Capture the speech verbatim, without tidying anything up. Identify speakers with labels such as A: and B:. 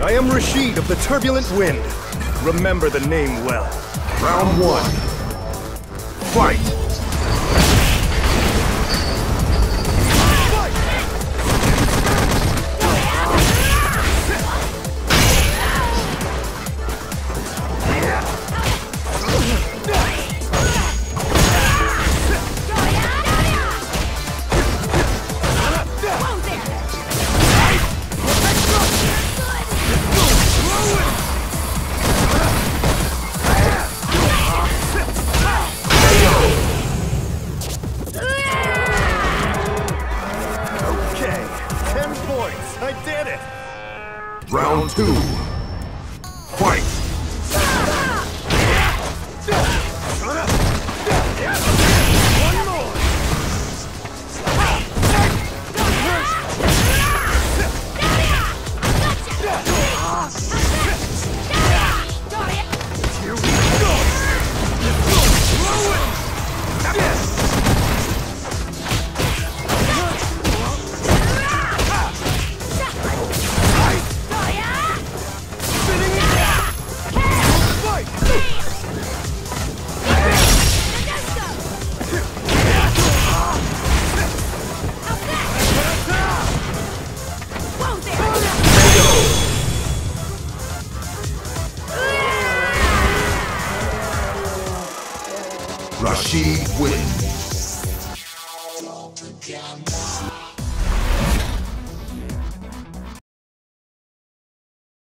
A: I am Rashid of the Turbulent Wind. Remember the name well. Round one. Fight! I did it!
B: Round two. Fight!
A: One more! Here we go!
B: Rashid wins.